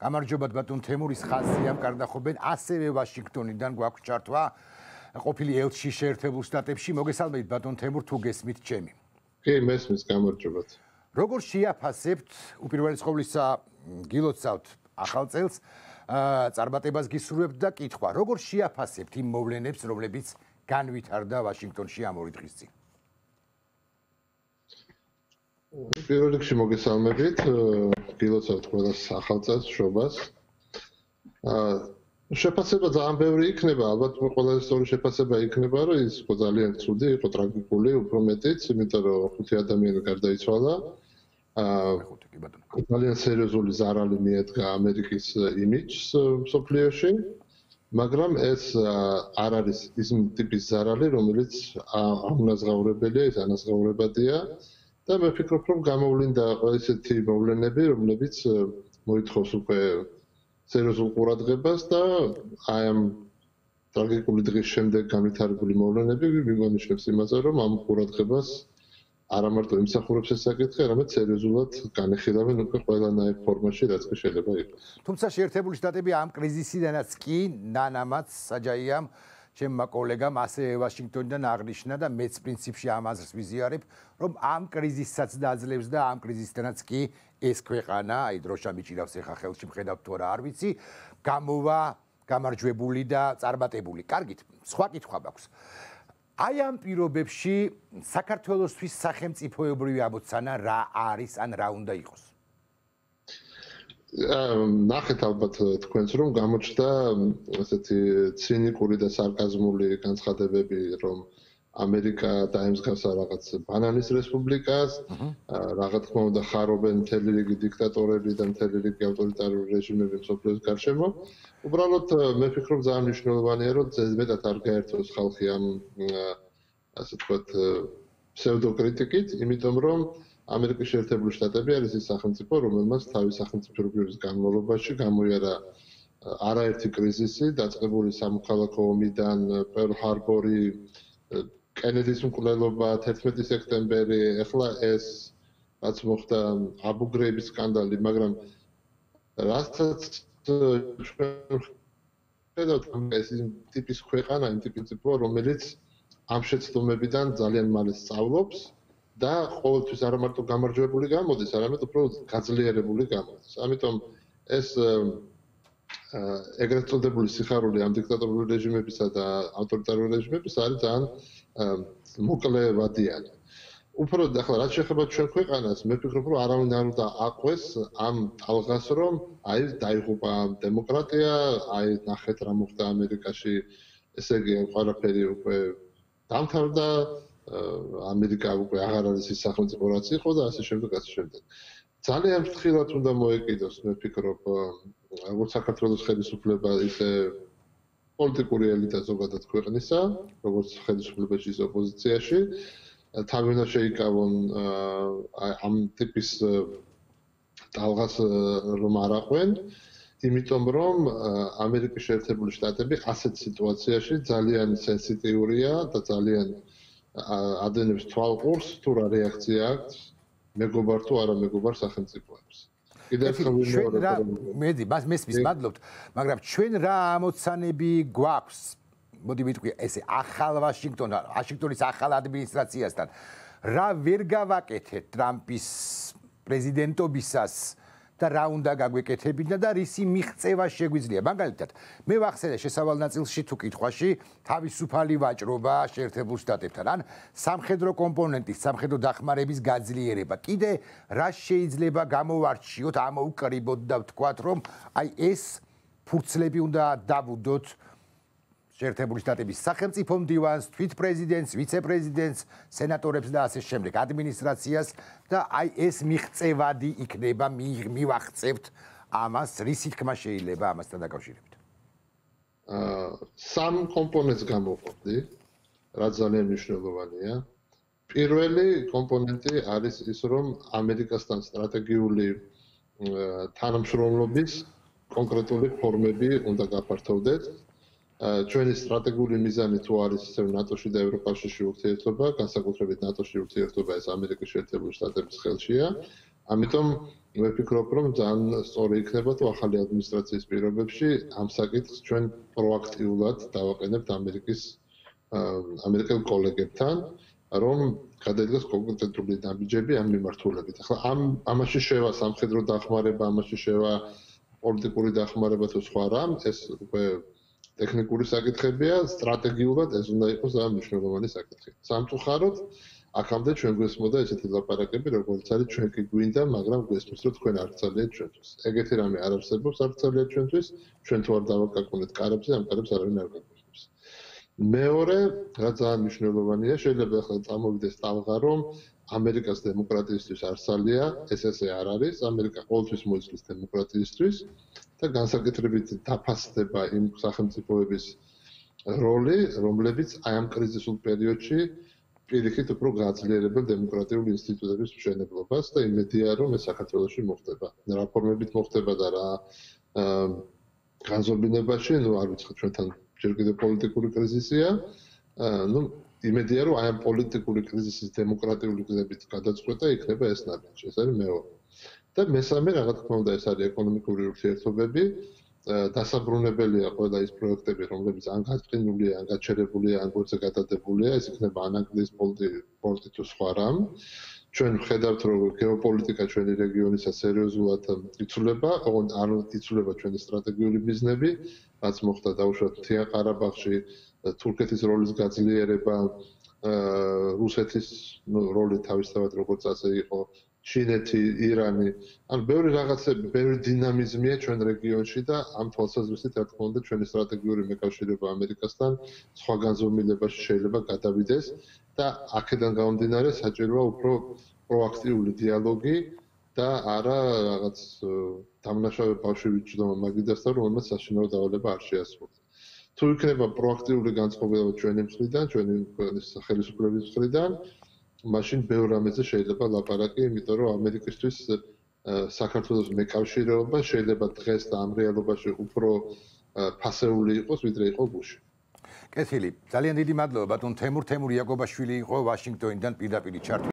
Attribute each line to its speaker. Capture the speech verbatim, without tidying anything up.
Speaker 1: გამარჯობა ბატონ თემურის ხაზი ამ კარდახობენ ასევე ვაშინგტონიდან გვაქვს ჩართვა ყოფილი ელჩი შეერთებულ შტატებში მოგესალმებით ბატონ თემურ თუ გესმით ჩემი
Speaker 2: კი მესმის გამარჯობათ
Speaker 1: როგორ შეაფასებთ უპირველეს ყოვლისა გილოცავთ ახალ წელს წარმატებას გისურვებთ და კითხვა როგორ შეაფასებთ იმ მოვლენებს რომლებიც განვითარდა ვაშინგტონში ამ ორი დღის წინ
Speaker 2: პირველ რიგში მოგესალმებით გილოცავთ ყველას ახალ წელს შობას შეფასება ძალიან ბევრი იქნება ალბათ ყველაზე სწორი შეფასება იქნება რომ ის იყო ძალიან ცუდი იყო ტრაგიკული უფრო მეტიც იმიტომ რომ ხუთი ადამიანი გარდაიცვალა ძალიან სერიოზული ზარალი მიედგა ამერიკის იმიჯს მსოფლიოში მაგრამ ეს არ არის ის ტიპის ზარალი რომელიც აუნაზღაურებელია ის ანაზღაურებადია და მე ვფიქრობ რომ გამოვლინდა ესეთი მოვლენები რომლებიც მოითხოვს უკვე სერიოზულ ყურადღებას და აი ამ ტრაგიკული დღის შემდეგ განვითარებული მოვლენები მიგონიშნებს იმაზე რომ ამ ყურადღებას არა მარტო იმსახურებს ეს საკითხი არამედ სერიოზულად განეხილავენ უკვე ყველანაირ ფორმაში რაც კი შეიძლება იყოს
Speaker 1: თუმცა შეერთებული შტატები ამ კრიზისიდანაც კი ნანამაც საჯაიამ ჩემმა კოლეგამ ასევე ვაშინგტონიდან აღნიშნა და მეც პრინციპში ამ აზრს ვიზიარებ რომ ამ კრიზისსაც დაძლევს და ამ კრიზისთანაც კი ეს ქვეყანა აი დროშა მიჭირავს ეხა ხელში მხედავთ თუ არა არ ვიცი გამოვა გამარჯვებული და წარმატებული კარგით სხვა კითხვა მაქვს აი ამ პირობებში საქართველოსთვის სახელმწიფოებრივი ამოცანა რა არის ან რა უნდა იყოს
Speaker 2: ნახეთ ალბათ თქვენს რომ გამოჩნდა ესეთი ცინიკური და სარკაზმული განცხადებები რომ ამერიკა დაემსგავსა რაღაც ბანანის რესპუბლიკას რა თქმა უნდა ხარობენ მთელი რიგი დიქტატორები და მთელი რიგი ავტორიტარული რეჟიმები მსოფლიოს გარშემო უბრალოდ მე ვფიქრობ ძალიან მნიშვნელოვანია რომ ზედმეტად არ გაერთოს ხალხი ამ ასე ვთქვათ ფსევდოკრიტიკით იმიტომ რომ ამერიკის შეერთებული შტატები არის ის სახელმწიფო რომელმაც თავის სახელმწიფოების განმავლობაში გამოიარა არაერთი კრიზისი დაწყებული სამოქალაქო ომიდან პერლ ჰარბორი კენედის მკვლელობა თერთმეტი სექტემბერი ეხლა ეს რაც მოხდა აბუ გრეიბის სკანდალი მაგრამ რასაც ხედავთ ეს ტიპის ქვეყანა იმ ტიპის ტიპო რომელიც ამ შეცდომებიდან ძალიან მალე სწავლობს და ყოველთვის არა მარტო გამარჯვებული გამოდის, არამედ უფრო გაძლიერებული გამოდის. ამიტომ ეს ეგრეთ წოდებული სიხარული ამ დიქტატორული რეჟიმებისა და ავტორიტარული რეჟიმების არის ძალიან მოკლევადიანი. უფრო ახლა რაც შეეხება ჩვენ ქვეყანას, მე ვფიქრობ, რომ არავინ არ უნდა აყვეს ამ ტალღას, რომ აი დაიღუპა დემოკრატია, აი ნახეთ რა მოხდა ამერიკაში, ესე იგი ყველაფერი უკვე დამთავრდა ამერიკა უკვე აღარ არის ის სახელმწიფო რაც იყო და ასე შემდეგ ასე შემდეგ. ძალიან ფრთხილად უნდა მოეკიდოს მე ვფიქრობ როგორც საქართველოს ხელისუფლება ისე პოლიტიკური ელიტა ზოგადად ქვეყნისა, როგორც ხელისუფლებაში ისე ოპოზიციაში თავი უნდა შეიკავონ ამ ტიპის ტალღას რომ არ აყვენ, იმიტომ რომ ამერიკის შეერთებული შტატები ასეთ სიტუაციაში ძალიან სენსიტიურია და ძალიან ადენებს თვალყურს თუ რა რეაქცია აქვს მეგობარ თუ არა მეგობარ სახელმწიფოებს. კიდევ ერთხელ
Speaker 1: მედი მას მესმის მადლობთ, მაგრამ ჩვენ რა ამოცანები გვაქვს? მოდი ვიტყვი ესე ახალ ვაშინგტონ, ვაშინგტონის ახალ ადმინისტრაციასთან რა ვერ გავაკეთეთ ტრამპის პრეზიდენტობისას და რა უნდა გაგვეკეთებინა და რისი მიღწევა შეგვიძლია. მაგალითად, მე ვახსენე შესავალ ნაწილში თუ კითხვაში თავისუფალი ვაჭრობა შეერთებულ შტატებთან ან სამხედრო კომპონენტის, სამხედრო დახმარების გაძლიერება. კიდე რა შეიძლება გამოვარჩიოთ, ამოუკრიბოთ და ვთქვათ, რომ აი ეს ფურცლები უნდა დავუდოთ შეერთებული შტატების სახელმწიფო მდივანს, თვით პრეზიდენტს, ვიცე-პრეზიდენტს, სენატორებს და ასე შემდეგ, ადმინისტრაციას და აი ეს მიღწევადი იქნება, მივახცევთ ამას, რისი თქმა შეიძლება ამასთან დაკავშირებით.
Speaker 2: აა სამ კომპონენტს გამოვყავდი, რაც ძალიან მნიშვნელოვანია. პირველი კომპონენტი არის ის, რომ ამერიკასთან სტრატეგიული თანამშრომლობის კონკრეტული ფორმები უნდა გაფართოვდეთ. ჩვენი სტრატეგიული მიზანი თუ არის ისევ ნატოში და ევროკავშირში ურთიერთობა, განსაკუთრებით ნატოში ურთიერთობა ეს ამერიკის შეერთებული შტატების ხელშია ამიტომ მე ვფიქრობ, რომ ძალიან სწორი იქნება თუ ახალი ადმინისტრაციის პირობებში ამ საკითხს ჩვენ პროაქტიულად დავაყენებთ ამერიკის ამერიკელ კოლეგებთან, რომ გადაიდგას კონკრეტული ნაბიჯები ამ მიმართულებით. ახლა ამ ამაში შევა სამხედრო დახმარება, ამაში შევა პოლიტიკური დახმარება თუ სხვა რამ, ეს უკვე ტექნიკური საკითხებია, სტრატეგიულად ეს უნდა იყოს ძალიან მნიშვნელოვანი საკითხი. სამწუხაროდ აქამდე ჩვენ გვესმოდა ესეთი ლაპარაკები, როგორც არის ჩვენ კი გვინდა, მაგრამ გვესმის, რომ თქვენ არ ძალიათ ჩვენთვის. ეგეთი რამე არ არსებობს, არ ძალიათ ჩვენთვის, ჩვენ თუ არ დავაკაკუნეთ კარებზე, ამ კარებს არავინ არ გაკეთებს. მეორე, რაც ძალიან მნიშვნელოვანია, შეიძლება ახლა წამოვიდეს ტალღა, რომ ამერიკას დემოკრატიისთვის არ ძალია, ეს ესე არ არის, ამერიკა ყოველთვის მოიცავს დემოკრატიისთვის და განსაკუთრებით დაფასდება იმ სახელმწიფოების როლი, რომლებიც აი ამ კრიზისულ პერიოდში პირიქით უფრო გაძლიერებენ დემოკრატიული ინსტიტუტების მშენებლობას და იმედია, რომ ეს საქართველოში მოხდება. რა ფორმებით მოხდება და რა განზომილებაში, ну, არ ვიცი, ჩვენთან ჯერ კიდევ პოლიტიკური კრიზისია. ну, იმედია, რომ აი ამ პოლიტიკური კრიზისის დემოკრატიული გზებით გადაწყვეტა იქნება ეს ნაბიჯი. ეს არის მეორე. და მესამე, რა თქმა უნდა, ეს არის ეკონომიკური ურთიერთობები. დასაბრუნებელია ყველა ის პროექტები, რომლებიც ან გაწყინულია, ან გაჩერებულია, ან გულზე გადადებულია, ეს იქნება ანანგლის პორტი თუ სხვა რამ. ჩვენ ვხედავთ, რომ გეოპოლიტიკა ჩვენი რეგიონისა სერიოზულად იცვლება, ოღონდ არ იცვლება ჩვენი სტრატეგიული ბიზნები, რაც მოხდა დაუშვათ მთიან ყარაბაღში, თურქეთის როლის გაძლიერება, რუსეთის როლი თავისთავად როგორც ასე იყო, ჩინეთი, ირანი, ან ბევრი რაღაცები, ბევრი დინამიზმია ჩვენ რეგიონში და ამ თვალსაზრისით, რა თქმა უნდა, ჩვენი სტრატეგიული მეკავშირეობა ამერიკასთან სხვა განზომილებაში შეიძლება გადავიდეს და აქედან გამომდინარე საჭიროა უფრო პროაქტიული დიალოგი და არა რაღაც დამნაშავე ბავშვი ვიჯდომა მაგიდასთან, რომელმაც საშინაო დავალება არ შეასრულა. თუ იქნება პროაქტიული განწყობილება ჩვენი მხრიდან, ჩვენი ხელისუფლების მხრიდან, მაშინ ბევრ რამეზე შეიძლება ლაპარაკი, იმიტომ რომ ამერიკისთვის საქართველოს მეკავშირეობა შეიძლება დღეს და ამ რეალობაში უფრო ფასეული იყოს, ვიდრე იყო გუშინ.
Speaker 1: კეთილი, ძალიან დიდი მადლობა ბატონ თემურ თემურ იაკობაშვილი იყო ვაშინგტონიდან პირდაპირ ჩართვა.